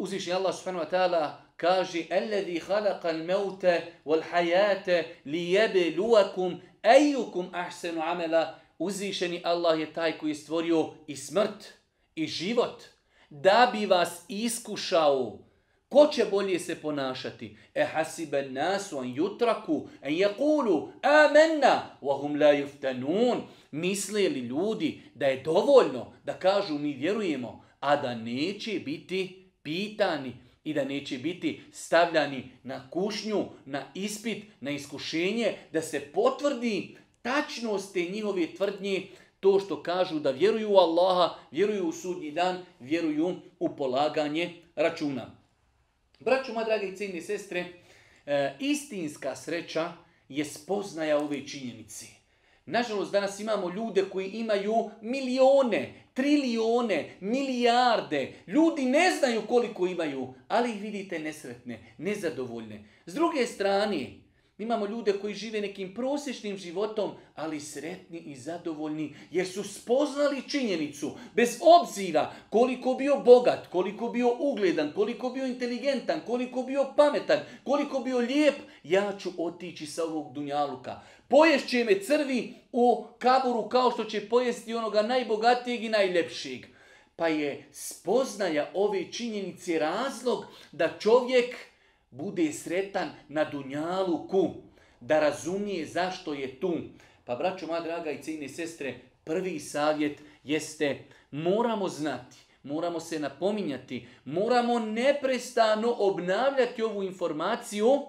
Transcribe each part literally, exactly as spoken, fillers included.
Uzvišeni Allah subhanahu wa ta'ala kaže Alladhi khalaqal mauta wal hayata liyabluwakum ayyukum ahsanu amala. Uzvišeni Allah je taj koji je stvorio i smrt i život da bi vas iskušao. Ko će bolje se ponašati? E hasiben nasu an yutraku an yaqulu amanna wa hum la yuftanun. Misle li ljudi da je dovoljno da kažu mi vjerujemo, a da neće biti pitani i da neće biti stavljani na kušnju, na ispit, na iskušenje, da se potvrdi tačnost te njihove tvrdnje, to što kažu da vjeruju u Allaha, vjeruju u sudnji dan, vjeruju u polaganje računa. Braćo moja drage i cijenine sestre, e, istinska sreća je spoznaja ove činjenice. Nažalost, danas imamo ljude koji imaju milione, trilijone, milijarde. Ljudi ne znaju koliko imaju, ali ih vidite nesretne, nezadovoljne. S druge strane, imamo ljude koji žive nekim prosječnim životom, ali sretni i zadovoljni, jer su spoznali činjenicu, bez obzira koliko bio bogat, koliko bio ugledan, koliko bio inteligentan, koliko bio pametan, koliko bio lijep, ja ću otići sa ovog dunjaluka. Poješće me crvi u kaburu kao što će pojesti onoga najbogatijeg i najljepšeg. Pa je spoznaja ove činjenice razlog da čovjek bude sretan na dunjaluku, da razumije zašto je tu. Pa braćo moja draga i cijenine sestre, prvi savjet jeste moramo znati, moramo se napominjati, moramo neprestano obnavljati ovu informaciju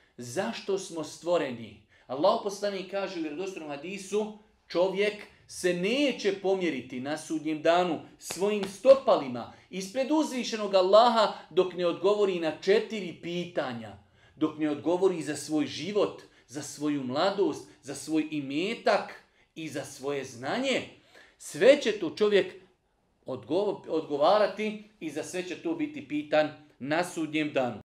zašto smo stvoreni. Allah poslanik kaže u vjerodostojnom hadisu, čovjek se neće pomjeriti na sudnjem danu svojim stopalima ispred uzvišenog Allaha dok ne odgovori na četiri pitanja. Dok ne odgovori za svoj život, za svoju mladost, za svoj imetak i za svoje znanje. Sve će to čovjek odgovarati i za sve će to biti pitan na sudnjem danu.